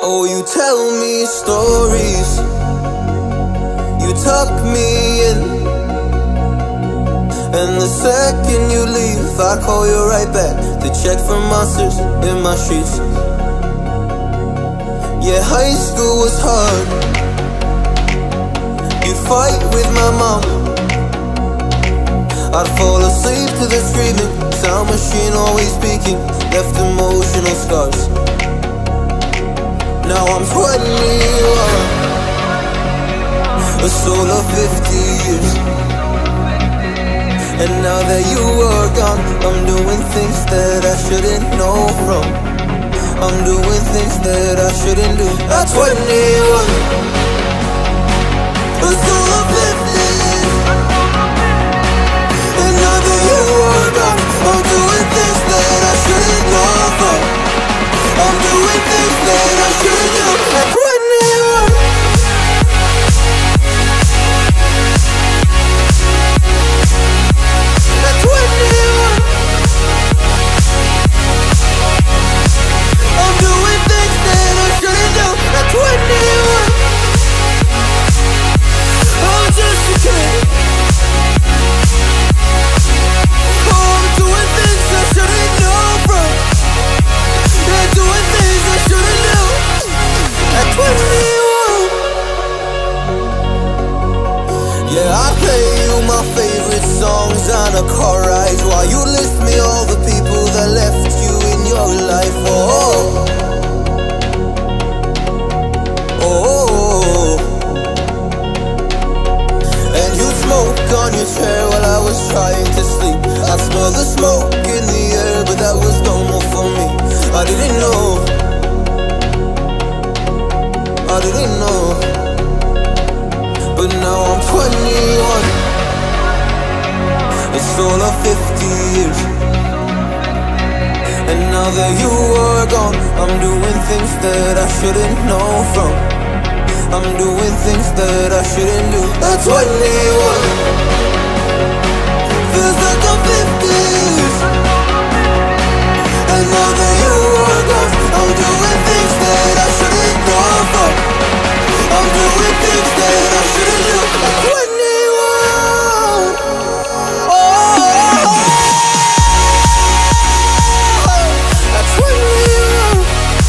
Oh, you tell me stories, you tuck me in, and the second you leave, I call you right back to check for monsters in my streets. Yeah, high school was hard. You'd fight with my mom, I'd fall asleep to the screaming, sound machine always speaking, left emotional scars. Now I'm 21, a soul of 50 years. And now that you are gone, I'm doing things that I shouldn't know from. I'm doing things that I shouldn't do. At 21, a soul of 50 years. And now that you are gone, I'm doing things that I shouldn't know from. I'm doing things that I shouldn't do. At 21. Yeah, I play you my favorite songs on a car ride while you list me all the people that left you in your life. Oh, oh, and you smoke on your chair while I was trying to sleep. I smell the smoke in the air, but that was normal for me. I didn't know, I didn't know. But now I'm 21, a soul of 50 years. And now that you are gone, I'm doing things that I shouldn't know from. I'm doing things that I shouldn't do. At 21, feels like I'm 50 years. And now that you are gone, I'm doing things that I shouldn't know from. I'm doing things that I shouldn't do. At 21, oh, at 21,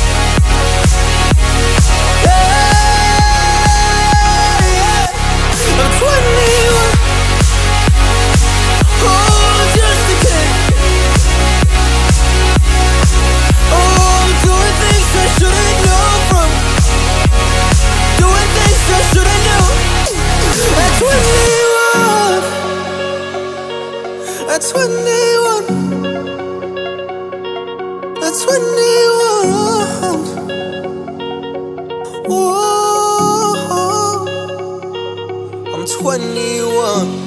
yeah, I'm 21, oh, just a kid. Oh, I'm doing things I shouldn't know from. Doing things I shouldn't do. At 21, at 21, at 21, oh, I'm 21.